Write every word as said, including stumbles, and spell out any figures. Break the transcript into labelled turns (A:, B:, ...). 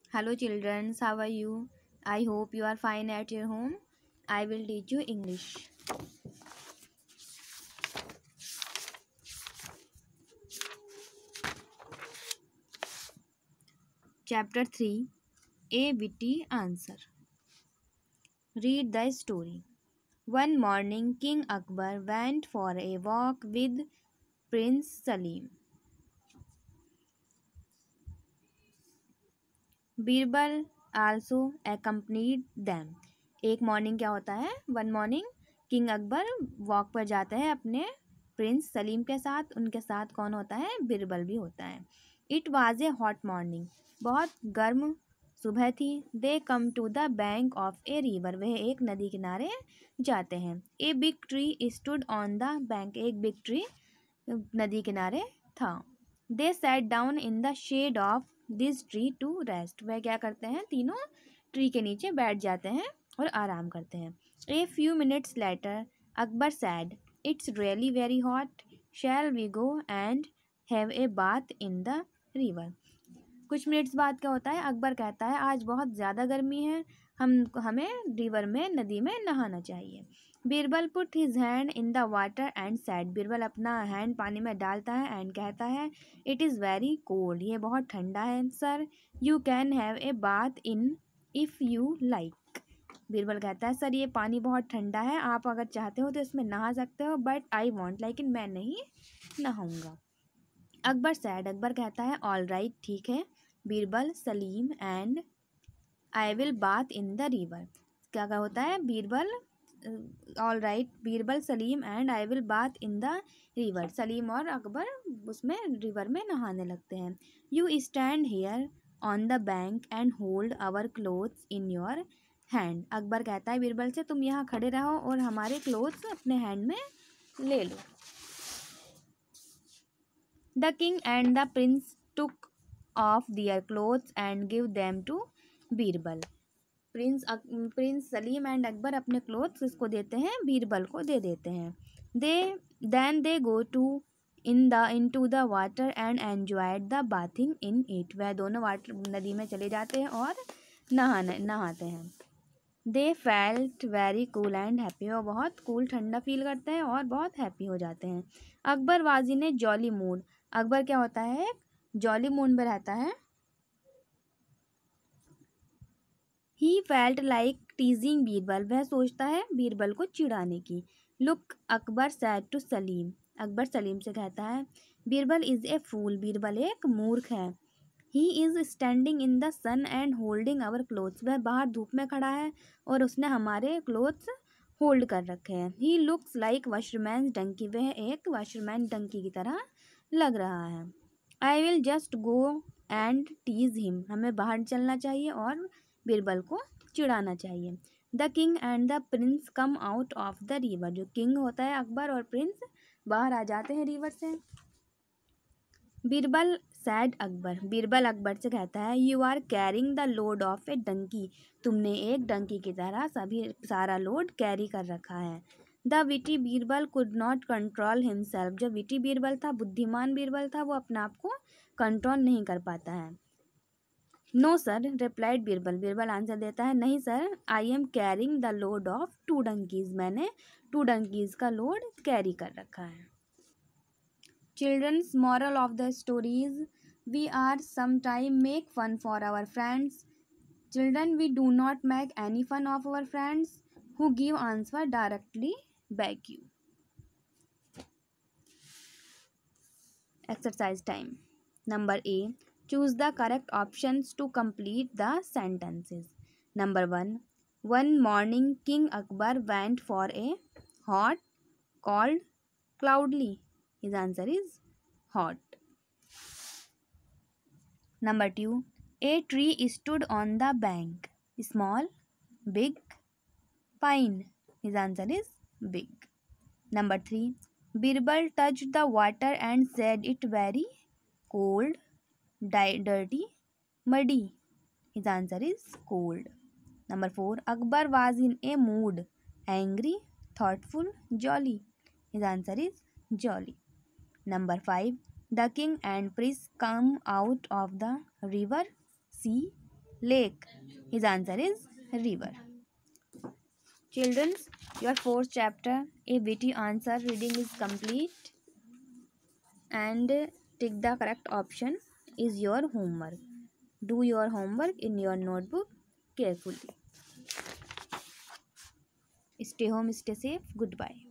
A: Hello, children. How are you? I hope you are fine at your home. I will teach you English. Chapter three, A Witty Answer. Read the story. One morning, King Akbar went for a walk with Prince Salim. Birbal also accompanied them. एक morning क्या होता है? One morning king Akbar walk पर जाते हैं अपने Prince Salim के साथ. उनके साथ कौन होता है? बिरबल भी होता है. It was a hot morning. बहुत गर्म सुबह थी. They come to the bank of a river. वह एक नदी किनारे जाते हैं. A big tree stood on the bank. एक बिग ट्री नदी किनारे था. They sat down in the shade of this tree to rest. वह क्या करते हैं? तीनों ट्री के नीचे बैठ जाते हैं और आराम करते हैं. A few minutes later Akbar said, it's really very hot, shall we go and have a bath in the river. कुछ मिनट्स बाद क्या होता है? अकबर कहता है आज बहुत ज़्यादा गर्मी है, हम हमें रिवर में नदी में नहाना चाहिए. Birbal put his hand in the water and said. Birbal अपना हैंड पानी में डालता है एंड कहता है इट इज़ वेरी कोल्ड. ये बहुत ठंडा है. Sir you can have a bath in if you like. Birbal कहता है सर ये पानी बहुत ठंडा है, आप अगर चाहते हो तो इसमें नहा सकते हो, बट आई वॉन्ट, लेकिन मैं नहीं नहाऊंगा. अकबर सैड. अकबर कहता है ऑल राइट, ठीक है. Birbal Salim and I will bath in the river. क्या क्या होता है? Birbal all right, Birbal Salim and I will bath in the river. Salim और अकबर उसमें रिवर में नहाने लगते हैं. You stand here on the bank and hold our clothes in your hand. Akbar कहता है बीरबल से तुम यहाँ खड़े रहो और हमारे क्लोथ्स अपने हैंड में ले लो. The king and the prince took off their clothes and give them to Birbal. Prince prince Salim and Akbar अपने क्लोथ्स इसको देते हैं, बीरबल को दे देते हैं. They then they go to in the into the water and enjoyed the bathing in it. वह दोनों वाटर नदी में चले जाते हैं और नहाने नहाते हैं. They felt very cool and happy. वो बहुत कूल ठंडा फील करते हैं और बहुत हैप्पी हो जाते हैं. अकबर वाजी ने जॉली मूड. अकबर क्या होता है? जॉली मूड में रहता है. He felt like teasing Birbal. वह सोचता है बीरबल को चिढ़ाने की. Look Akbar said to Salim. Akbar Salim से कहता है Birbal is a fool. Birbal एक मूर्ख है. He is standing in the sun and holding our clothes. वह बाहर धूप में खड़ा है और उसने हमारे क्लोथ्स होल्ड कर रखे हैं. He looks like washerman donkey. वह एक वॉशरमैन डंकी की तरह लग रहा है. I will just go and tease him. हमें बाहर चलना चाहिए और बीरबल को चिढ़ाना चाहिए. The king and the prince come out of the river. जो किंग होता है अकबर और प्रिंस बाहर आ जाते हैं रिवर से. बीरबल सैड अकबर. बीरबल अकबर से कहता है you are carrying the load of a donkey. तुमने एक डंकी की तरह सभी सारा लोड कैरी कर रखा है. The witty Birbal could not control himself. जो विटी बीरबल था, बुद्धिमान बीरबल था, वो अपने आप को कंट्रोल नहीं कर पाता है. No sir replied Birbal. Birbal answer देता है नहीं sir, I am carrying the load of two donkeys. मैंने टू डंकीज का लोड कैरी कर रखा है. Children's moral of the stories: we are sometime make fun for our friends. Children, we do not make any fun of our friends who give answer directly back you. Exercise time. Number A. Choose the correct options to complete the sentences. Number one. One morning, King Akbar went for a hot, cold, cloudly. His answer is hot. Number two. A tree stood on the bank. Small, big, pine. His answer is big. Number three. Birbal touched the water and said it very cold, di- dirty, muddy. His answer is cold. Number four. Akbar was in a mood. Angry, thoughtful, jolly. His answer is jolly. Number five. The king and priest come out of the river, sea, Lake. His answer is river. Children's, your fourth chapter, a witty answer reading is complete, and tick the correct option is your homework. Do your homework in your notebook carefully. Stay home, stay safe. Goodbye.